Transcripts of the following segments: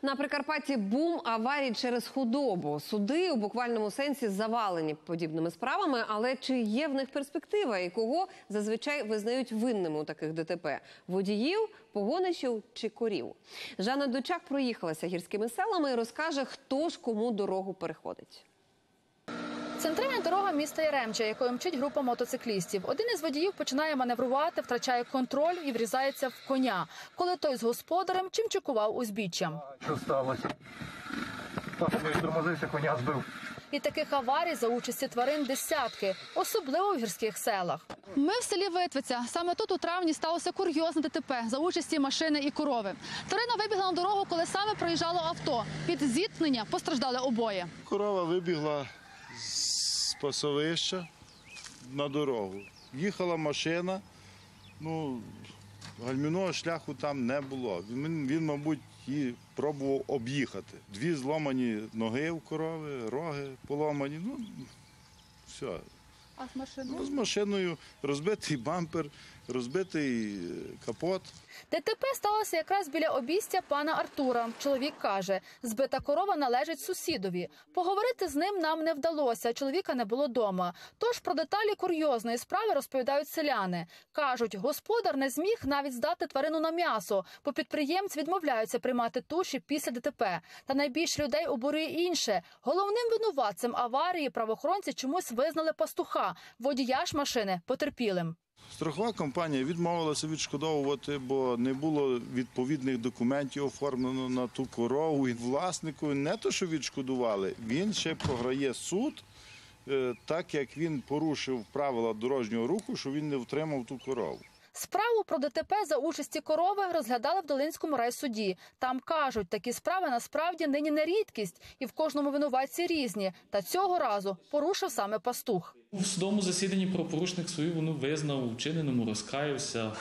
На Прикарпатті бум аварій через худобу. Суди у буквальному сенсі завалені подібними справами, але чи є в них перспектива і кого зазвичай визнають винними у таких ДТП? Водіїв, погоничів чи корів? Жанна Дучак проїхалася гірськими селами і розкаже, хто ж кому дорогу переходить. Центральна дорога міста Яремча, якою мчить група мотоциклістів. Один із водіїв починає маневрувати, втрачає контроль і врізається в коня, коли той з господарем чимчикував узбіччям. Що сталося? Так, тормозився, коня збив. І таких аварій за участі тварин десятки, особливо в гірських селах. Ми в селі Витвиця. Саме тут у травні сталося курйозне ДТП за участі машини і корови. Тварина вибігла на дорогу, коли саме проїжджало авто. Від зіткнення постраждали обоє. Корова вибігла з пасовища на дорогу. Їхала машина, гальмівного шляху там не було. Він, мабуть, її пробував об'їхати. 2 зломані ноги у корови, роги поломані, все. А з машиною? З машиною розбитий бампер, розбитий капот. ДТП сталося якраз біля обійстя пана Артура. Чоловік каже, збита корова належить сусідові. Поговорити з ним нам не вдалося, чоловіка не було дома. Тож про деталі курйозної справи розповідають селяни. Кажуть, господар не зміг навіть здати тварину на м'ясо, бо підприємці відмовляються приймати туші після ДТП. Та найбільше людей обурює інше. Головним винуватцем аварії правоохоронці чомусь визнали пастуха, водія ж машини потерпілим. Страхова компанія відмовилася відшкодовувати, бо не було відповідних документів оформлено на ту корову. І власнику не то, що відшкодували, він ще програє суд, так як він порушив правила дорожнього руху, що він не втримав ту корову. Справу про ДТП за участі корови розглядали в Долинському райсуді. Там кажуть, такі справи насправді нині не рідкість, і в кожному винуватці різні. Та цього разу порушив саме пастух. У судовому засіданні правопорушник свою вину визнав, у вчиненому розкаявся,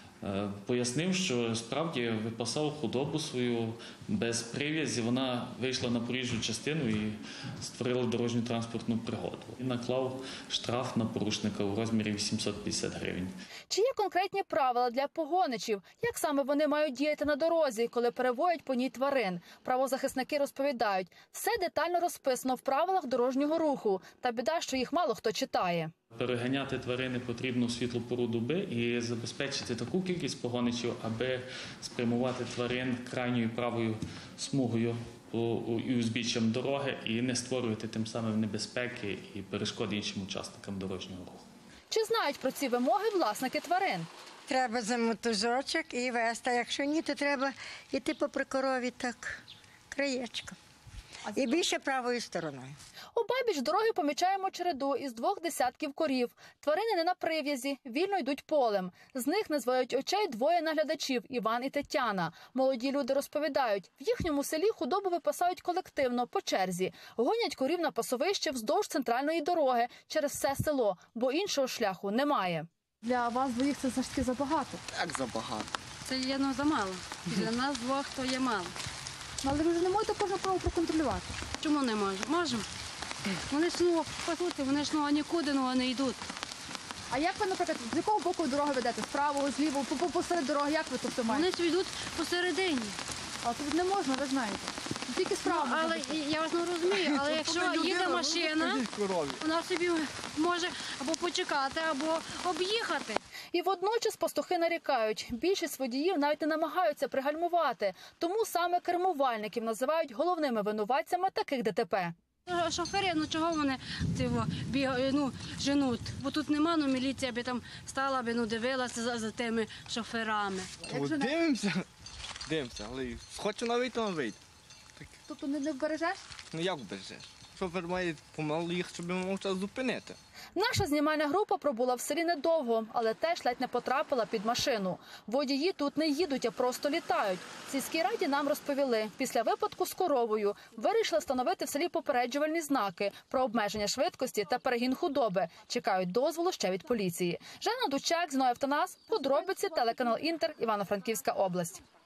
пояснив, що справді випасав худобу свою без прив'язі. Вона вийшла на проїжджу частину і створила дорожньо-транспортну пригоду. І наклав штраф на порушника у розмірі 850 гривень. Чи є конкретні правила для погоничів? Як саме вони мають діяти на дорозі, коли перевозять по ній тварин? Правозахисники розповідають, все детально розписано в правилах дорожнього руху. Та біда, що їх мало хто читає. Переганяти тварини потрібно в світлу пору доби і забезпечити таку кількість погоничів, аби спрямувати тварин крайньою правою смугою і узбіччям дороги і не створювати тим самим небезпеки і перешкоди іншим учасникам дорожнього руху. Чи знають про ці вимоги власники тварин? Треба за мотузочок і вести, а якщо ні, то треба йти попри корові так краєчком. І більше правою стороною. Обабіч дороги помічаємо череду із 2 десятків корів. Тварини не на прив'язі, вільно йдуть полем. З них не зводять очей 2 наглядачів – Іван і Тетяна. Молоді люди розповідають, в їхньому селі худобу випасають колективно, по черзі. Гонять корів на пасовище вздовж центральної дороги через все село, бо іншого шляху немає. Для вас двоїх це все-таки забагато? Як забагато? Це є замало. Для нас 2 то є мало. Але ви ж не можете кожну корову проконтролювати. Чому не можемо? Можемо. Вони ж, послухайте, вони ж нікуди не йдуть. А як ви, наприклад, з якого боку дороги ведете? З правого, з лівого, посеред дороги, як ви тут маєте? Вони ж йдуть посередині. А тут не можна, ви знаєте. Тільки справа. Але я вас не розумію, але якщо їде машина, вона собі може або почекати, або об'їхати. І водночас пастухи нарікають, більшість водіїв навіть не намагаються пригальмувати. Тому саме кермувальників називають головними винуватцями таких ДТП. Шофери, чого вони бігають, женуть? Бо тут нема, міліція би там стала, дивилася за тими шоферами. Дивимося, але хоче на вийти, вийти. Тобто не вбережеш? Як вбережеш? Шофер має помалу їх, щоб мав час зупинити. Наша знімальна група пробула в селі недовго, але теж ледь не потрапила під машину. Водії тут не їдуть, а просто літають. В сільській раді нам розповіли, після випадку з коровою вирішили встановити в селі попереджувальні знаки про обмеження швидкості та перегін худоби. Чекають дозволу ще від поліції. Жанна Дучак, Зіновій Автонас, подробиці, телеканал Інтер, Івано-Франківська область.